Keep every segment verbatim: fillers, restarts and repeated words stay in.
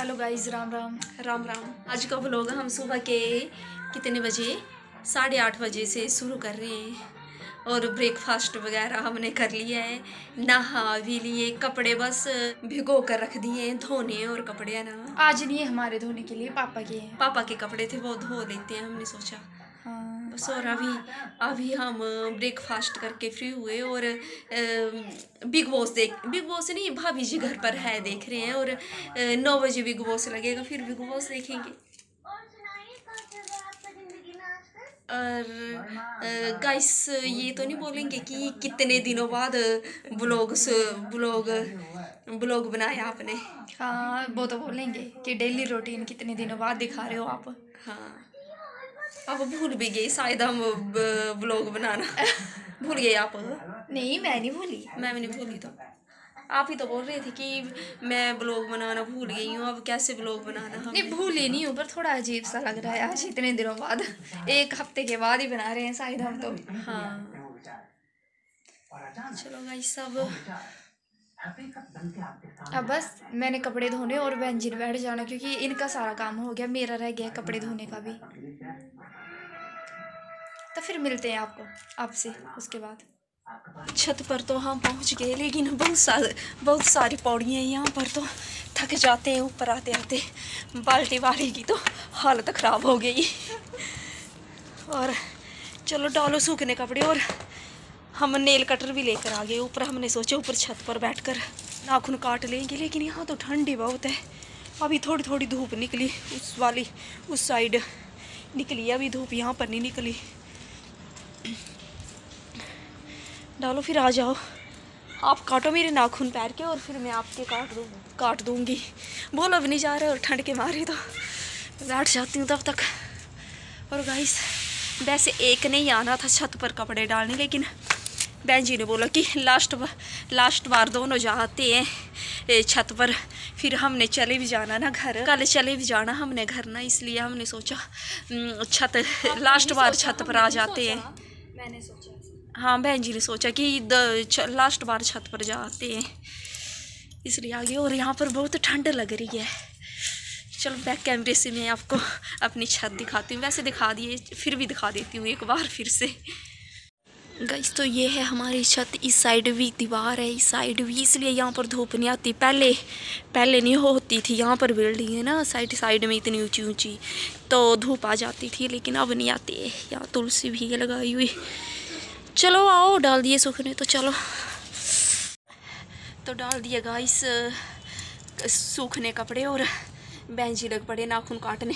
Hello guys, Ram Ram Ram Ram. आज का vlog हम सुबह के कितने बजे साढ़े आठ बजे से शुरू कर रहे हैं और ब्रेकफास्ट वगैरह हमने कर लिया है, नहा भी लिए, कपड़े बस भिगो कर रख दिए हैं धोने। और कपड़े है ना आज नहीं है हमारे धोने के लिए, पापा के हैं। पापा के कपड़े थे वो धो लेते हैं, हमने सोचा। हाँ। बस और अभी अभी हम ब्रेकफास्ट करके फ्री हुए और बिग बॉस देख बिग बॉस नहीं, भाभी जी घर पर है देख रहे हैं। और नौ बजे बिग बॉस लगेगा, फिर बिग बॉस देखेंगे। और गाइस ये तो नहीं बोलेंगे कि कितने दिनों बाद ब्लॉग ब्लॉग ब्लॉग बनाया आपने। हाँ, वो तो बोलेंगे कि डेली रूटीन कितने दिनों बाद दिखा रहे हो आप। हाँ, अब भूल भी गई शायद हम ब्लॉग बनाना। भूल गए आप? नहीं, मैं नहीं भूली। मैं भी नहीं भूली, तो आप ही तो बोल रहे थे कि मैं ब्लॉग बनाना भूल गई हूँ, अब कैसे ब्लॉग बनाना। हम नहीं भूली नहीं हूँ, पर थोड़ा अजीब सा लग रहा है आज इतने दिनों बाद, एक हफ्ते के बाद ही बना रहे हैं शायद हम तो। हाँ चलो गाइस, सब अब बस मैंने कपड़े धोने और बहन जी ने बैठ जाना, क्योंकि इनका सारा काम हो गया, मेरा रह गया कपड़े धोने का भी। तो फिर मिलते हैं आपको आपसे उसके बाद। छत पर तो हम पहुंच गए, लेकिन बहुत सारे बहुत सारी पौड़ियाँ हैं यहाँ पर, तो थक जाते हैं ऊपर आते आते। बाल्टी वाली की तो हालत ख़राब हो गई। और चलो डालो सूखने कपड़े। और हम नेल कटर भी लेकर आ गए ऊपर। हमने सोचा ऊपर छत पर बैठकर नाखून काट लेंगे, लेकिन यहाँ तो ठंडी बहुत है। अभी थोड़ी थोड़ी धूप निकली, उस वाली उस साइड निकली, अभी धूप यहाँ पर नहीं निकली। डालो फिर, आ जाओ, आप काटो मेरे नाखून पैर के और फिर मैं आपके काट दूँ काट दूँगी। बोल अब नहीं जा रहे और ठंड के मारे तो बैठ जाती हूँ तब तक। और गाइस वैसे एक नहीं आना था छत पर कपड़े डालने, लेकिन बहन जी ने बोला कि लास्ट लास्ट बार दोनों जाते हैं छत पर, फिर हमने चले भी जाना ना घर, कल चले भी जाना हमने घर ना, इसलिए हमने सोचा छत लास्ट बार छत पर आ जाते हैं। मैंने सोचा, हाँ बहन जी ने सोचा कि द लास्ट बार छत पर जाते हैं, इसलिए आ गए। और यहाँ पर बहुत ठंड लग रही है। चलो बैक कैमरे से मैं आपको अपनी छत दिखाती हूँ, वैसे दिखा दिए फिर भी दिखा देती हूँ एक बार फिर से। गाइस तो ये है हमारी छत, इस साइड भी दीवार है, इस साइड भी, इसलिए यहाँ पर धूप नहीं आती। पहले पहले नहीं होती थी, यहाँ पर बिल्डिंग है ना साइड साइड में इतनी ऊंची ऊंची, तो धूप आ जाती थी, लेकिन अब नहीं आती है। यहाँ तुलसी भी है लगाई हुई। चलो आओ, डाल दिए सूखने, तो चलो तो डाल दिए गाइस सूखने कपड़े। और बहन जी लग पड़े नाखून काटने।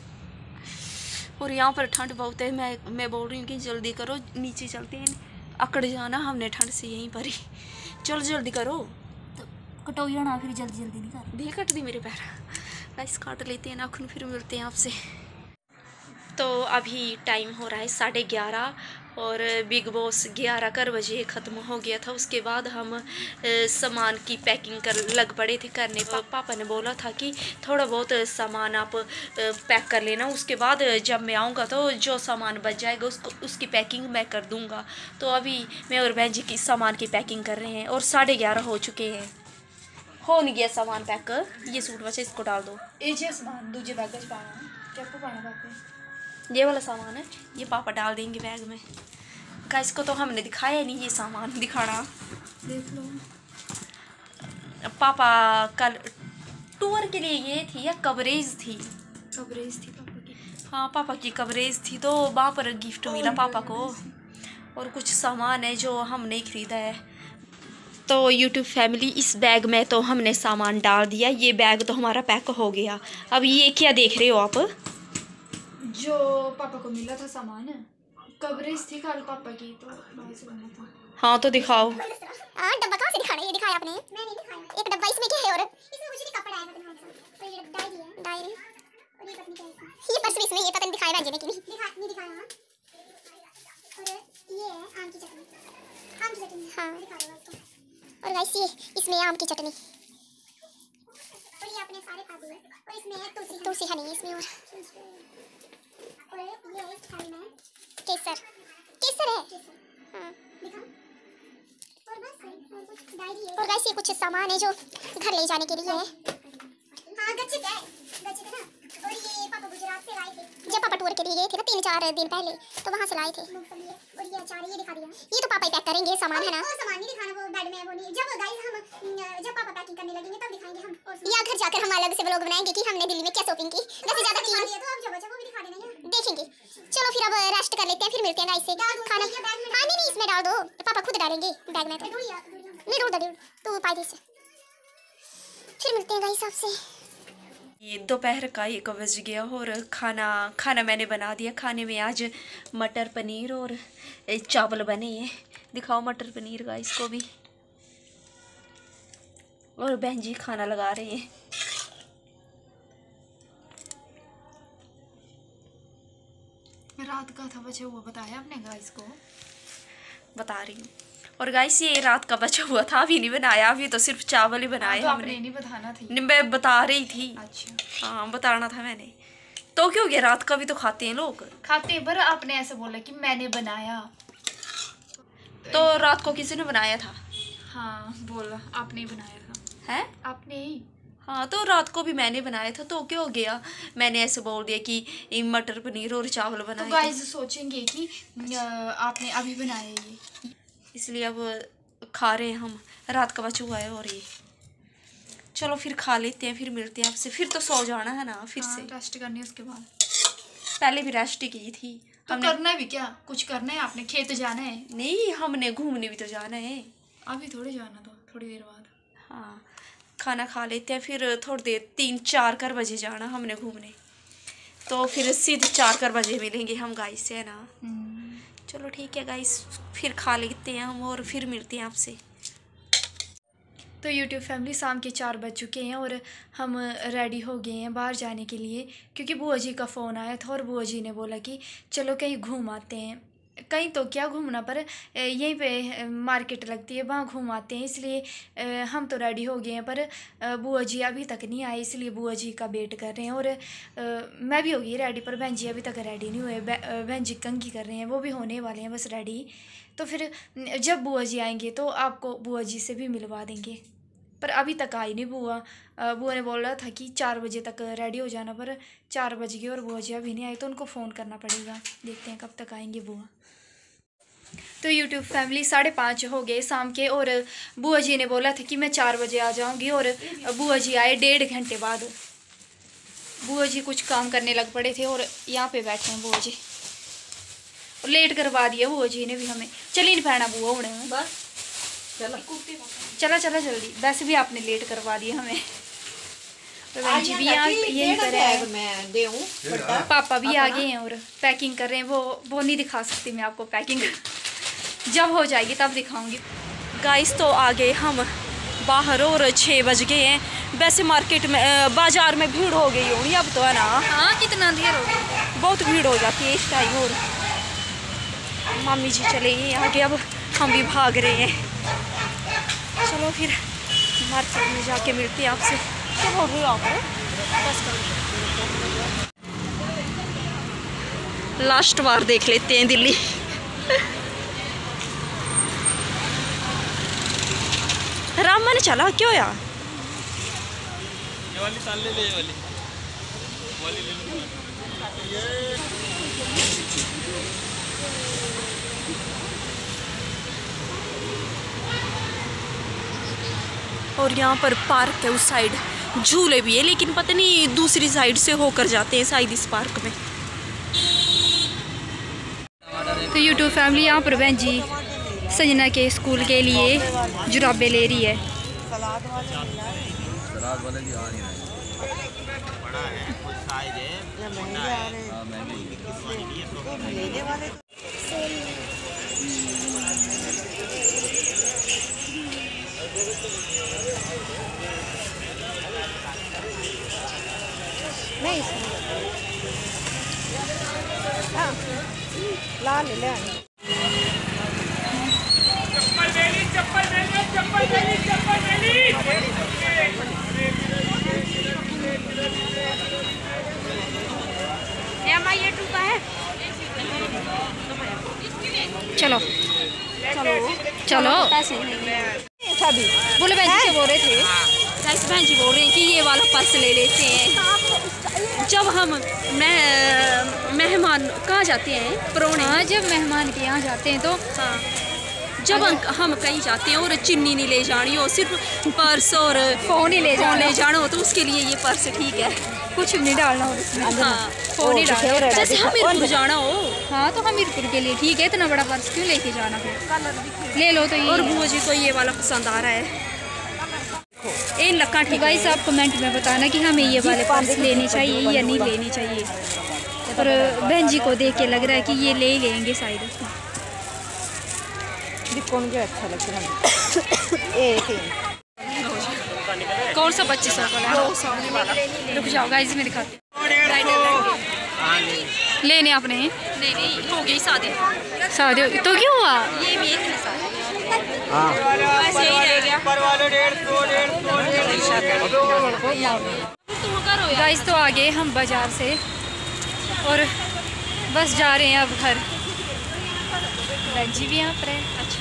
और यहाँ पर ठंड बहुत है, मैं मैं बोल रही हूँ कि जल्दी करो, नीचे चलते हैं, अकड़ जाना हमने ठंड से यहीं पर ही। चलो जल्दी करो, तो कटो जाना, फिर जल्दी जल्दी नहीं कर दी कट दी मेरे पैर। गाइस काट लेते हैं नाखून, फिर मिलते हैं आपसे। तो अभी टाइम हो रहा है साढ़े ग्यारह और बिग बॉस ग्यारह कर बजे ख़त्म हो गया था। उसके बाद हम सामान की पैकिंग कर लग पड़े थे करने। पापा ने बोला था कि थोड़ा बहुत सामान आप पैक कर लेना, उसके बाद जब मैं आऊँगा तो जो सामान बच जाएगा उसको उसकी पैकिंग मैं कर दूँगा। तो अभी मैं और बहन जी की सामान की पैकिंग कर रहे हैं और साढ़े ग्यारह हो चुके हैं। हो नहीं गया सामान पैक। ये सूट बचा, इसको डाल दो। ये सामान दूजे बैग में पाना, क्या को पाना पापा? ये वाला सामान है, ये पापा डाल देंगे बैग में। गाइस को तो हमने दिखाया नहीं ये सामान, दिखाना देख लो। पापा कल टूर के लिए ये थी या कवरेज थी? कवरेज थी पापा की। हाँ पापा की कवरेज थी, तो वहाँ पर गिफ्ट मिला पापा को। और कुछ सामान है जो हम नहीं खरीदा है। तो यूट्यूब फैमिली, इस बैग में तो हमने सामान डाल दिया, ये बैग तो हमारा पैक हो गया। अब ये क्या देख रहे हो आप? जो पापा को मिला था सामान, कवरेज थी कल पापा की, तो वहाँ से बना था। हाँ तो दिखाओ। हाँ डब्बा कहाँ से दिखाना है? ये दिखाया आपने? मैं नहीं दिखाया। एक डब्बा इसमें क्या है? और इसमें मुझे कपड़ा है, मैं दिखाऊंगा। तो ये डायरी है, डायरी। और ये पत्नी क्या है? ये पर्स भी इसमें, ये पता नहीं दिखाया बहन जी ने कि नहीं दिखा नहीं दिखाया। हां और ये है आम की चटनी, आम की चटनी। हां दिखा दो इसको। और गाइस ये इसमें आम की चटनी, और ये आपने सारे खा दिए। और इसमें है तुलसी तुलसी हनी इसमें। और और ये है थाली में केसर, केसर है। हां दिखाओ। और बस और कुछ डायरी है। और गाइस ये कुछ सामान है जो घर ले जाने के लिए है। हाँ घर गच्छित है, गच्छित है ना। और ये पापा गुजरात से लाए थे, जब पापा टूर के लिए गए थे ना तीन चार दिन पहले, तो वहाँ से लाए थे। और ये अचार ये दिखा दिया, ये तो पापा ही पैक करेंगे सामान है ना। और सामान नहीं दिखाना, वो बेड में वो नहीं। जब गाइस हम जब पापा पैकिंग करने लगेंगे तब दिखाएंगे हम। या घर जाकर हम अलग से व्लॉग बनाएंगे कि हमने दिल्ली में क्या शॉपिंग की। वैसे ज्यादा की है तो अब जब बचा वो भी दिखा देना है, देखेंगे। चलो फिर अब रेस्ट कर लेते हैं, फिर मिलते हैं गाइस से। खाना हाँ नहीं नहीं इसमें डाल दो, पापा खुद डालेंगे बैग में। नहीं रोड दे तो पाई से फिर मिलते हैं गाइस आपसे। ये दोपहर का एक बज गया और खाना खाना मैंने बना दिया। खाने में आज मटर पनीर और चावल बने हैं। दिखाओ मटर पनीर का इसको भी। और बहन जी खाना लगा रहे हैं। रात का था बचा हुआ, बताया आपने गाइस को? बता रही हूँ। और गाइस ये रात का बचा हुआ था, अभी नहीं बनाया, अभी तो सिर्फ चावल ही बनाए तो हमने। आपने नहीं बताना थी। नहीं, मैं बता रही थी। अच्छा हाँ बताना था मैंने। तो क्यों गया, रात का भी तो खाते हैं लोग। खाते हैं, पर आपने ऐसे बोला कि मैंने बनाया। तो रात को किसी ने बनाया था? हाँ बोला आपने ही बनाया था। है आपने ही। हाँ तो रात को भी मैंने बनाया था, तो क्यों हो गया मैंने ऐसे बोल दिया कि ये मटर पनीर और चावल बनाए। तो गाइस सोचेंगे कि अ, आपने अभी बनाया ये, इसलिए अब खा रहे हैं हम। रात का बचा हुआ है और ये। चलो फिर खा लेते हैं, फिर मिलते हैं आपसे। फिर तो सो जाना है ना फिर हाँ, से। रेस्ट करनी है उसके बाद। पहले भी रेस्ट की थी तो हमने। करना है भी क्या, कुछ करना है आपने? खेत जाना है? नहीं हमने घूमने भी तो जाना है। अभी थोड़ी जाना, तो थोड़ी देर बाद। हाँ खाना खा लेते हैं, फिर थोड़ी देर तीन चार कर बजे जाना हमने घूमने। तो फिर सीधे चार कर बजे मिलेंगे हम गाइस से, है ना। चलो ठीक है गाइस, फिर खा लेते हैं हम और फिर मिलते हैं आपसे। तो यूट्यूब फैमिली शाम के चार बज चुके हैं और हम रेडी हो गए हैं बाहर जाने के लिए, क्योंकि बुआ जी का फ़ोन आया था और बुआ जी ने बोला कि चलो कहीं घूम आते हैं। कहीं तो क्या घूमना, पर यहीं पे मार्केट लगती है, वहाँ घूम आते हैं। इसलिए हम तो रेडी हो गए हैं, पर बुआ जी अभी तक नहीं आए, इसलिए बुआ जी का वेट कर रहे हैं। और मैं भी हो गई रेडी, पर बहन जी अभी तक रेडी नहीं हुए। बहन जी कंघी कर रहे हैं, वो भी होने वाले हैं बस रेडी। तो फिर जब बुआ जी आएंगे तो आपको बुआ जी से भी मिलवा देंगे, पर अभी तक आई नहीं बुआ। बुआ ने बोला था कि चार बजे तक रेडी हो जाना, पर चार बज गए और बुआ जी अभी नहीं आई, तो उनको फ़ोन करना पड़ेगा। देखते हैं कब तक आएंगे बुआ। तो यूट्यूब फैमिली साढ़े पाँच हो गए शाम के, और बुआ जी ने बोला था कि मैं चार बजे आ जाऊंगी, और बुआ जी आए डेढ़ घंटे बाद। बुआ जी कुछ काम करने लग पड़े थे और यहाँ पे बैठे हैं बुआ जी। लेट करवा दिया बुआ जी ने भी हमें। चलिए नहीं पैना बुआ उन्हें बस। चला चला चला जल्दी, वैसे भी आपने लेट करवा दिया हमें। तो बहन जी भी यहाँ यहीं पर है, पापा भी आ गए हैं और पैकिंग कर रहे हैं। वो वो नहीं दिखा सकती मैं आपको पैकिंग, जब हो जाएगी तब दिखाऊंगी। गाइस तो आ गए हम बाहर और छः बज गए हैं। वैसे मार्केट में बाज़ार में भीड़ हो गई होगी अब तो, है ना। हाँ कितना देर हो गई, बहुत भीड़ हो जाती है इस टाइम। और मामी जी चले गए आगे, अब हम भी भाग रहे हैं। चलो फिर मार्केट में जाके मिलते हैं आपसे। क्या बोल रही हो आप? बस लास्ट बार देख लेते हैं दिल्ली। राम मैंने चला क्यों यार? ये वाली साल ले ले, ये वाली वाली ले लो। और यहाँ पर पार्क है, उस साइड झूले भी है, लेकिन पता नहीं दूसरी साइड से होकर जाते हैं शायद इस पार्क में। तो यूट्यूब फैमिली यहाँ पर बहन जी सजना के स्कूल के लिए जुराबे ले रही है। सलाद वाले भी आ नहीं रहे, बड़ा है कुछ साइज है, मोटा है। हां महंगी लेने वाले। नहीं हाँ ला ले ले। चप्पल बेली चप्पल बेली चप्पल बेली चप्पल बेली। एम आई ए टू का है। चलो चलो चलो सभी बोले बहन जी से बोल रहे थे, बहन जी बोल रहे हैं कि ये वाला पर्स पर्स ले लेते हैं जब हम मैं मेहमान कहाँ जाते हैं परौने। हाँ, जब मेहमान के यहाँ जाते हैं तो हाँ, जब हम हम कहीं जाते हैं और चीनी नहीं ले जानी हो, सिर्फ पर्स और फ़ोन ही ले फ़ोन जाना ले जाना हो, तो उसके लिए ये पर्स ठीक है। कुछ भी नहीं डालना हो उसमें। हाँ, फ़ोन ही डालना। जैसे हमीरपुर जाना हो। हाँ, तो हमीरपुर के लिए ठीक है, इतना बड़ा पर्स क्यों लेके जाना फिर। ले लो तो ये। और बुआ जी को ये वाला पसंद आ रहा है, इन लक्का ठीक है। गाइस आप कमेंट में बताना कि हमें ये वाले पर्स लेने चाहिए या नहीं लेने चाहिए। और बहन जी को देख के लग रहा है कि ये ले ही लेंगे शायद। कौन जो अच्छा लग रहा है ये तीन कौन सा पच्चीस सौ का है? रुक जाओ गाइस, मैं दिखाती हूँ। लेने आपने नहीं नहीं हो गई शादी। शादी हो- तो क्यों हुआ? ये भी एक ऐसे ही रह गया। तुम करो यार। गाइस तो आ गए हम बाजार से और बस जा रहे हैं अब घर। बहन जी भी यहाँ पर है। अच्छा,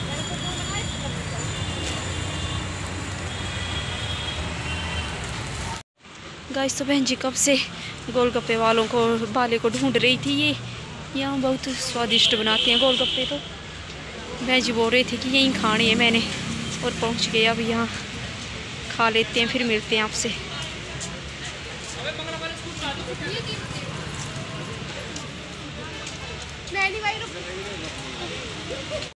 गाइस तो बहन जी कब से गोलगप्पे वालों को वाले को ढूंढ रही थी। ये यहाँ बहुत स्वादिष्ट बनाते हैं गोलगप्पे। तो बहन जी बोल रहे थे कि यहीं खाने हैं मैंने, और पहुँच गए। अब यहाँ खा लेते हैं, फिर मिलते हैं आपसे।